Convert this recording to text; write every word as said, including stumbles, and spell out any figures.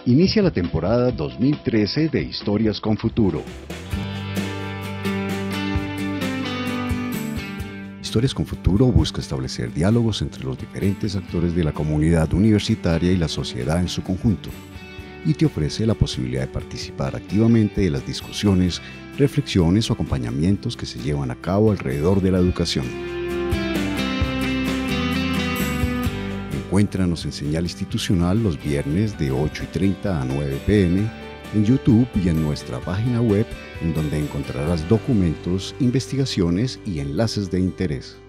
Inicia la temporada dos mil trece de Historias con Futuro. Historias con Futuro busca establecer diálogos entre los diferentes actores de la comunidad universitaria y la sociedad en su conjunto, y te ofrece la posibilidad de participar activamente de las discusiones, reflexiones o acompañamientos que se llevan a cabo alrededor de la educación. Encuéntranos en señal institucional los viernes de ocho y treinta a nueve pe eme, en YouTube y en nuestra página web, en donde encontrarás documentos, investigaciones y enlaces de interés.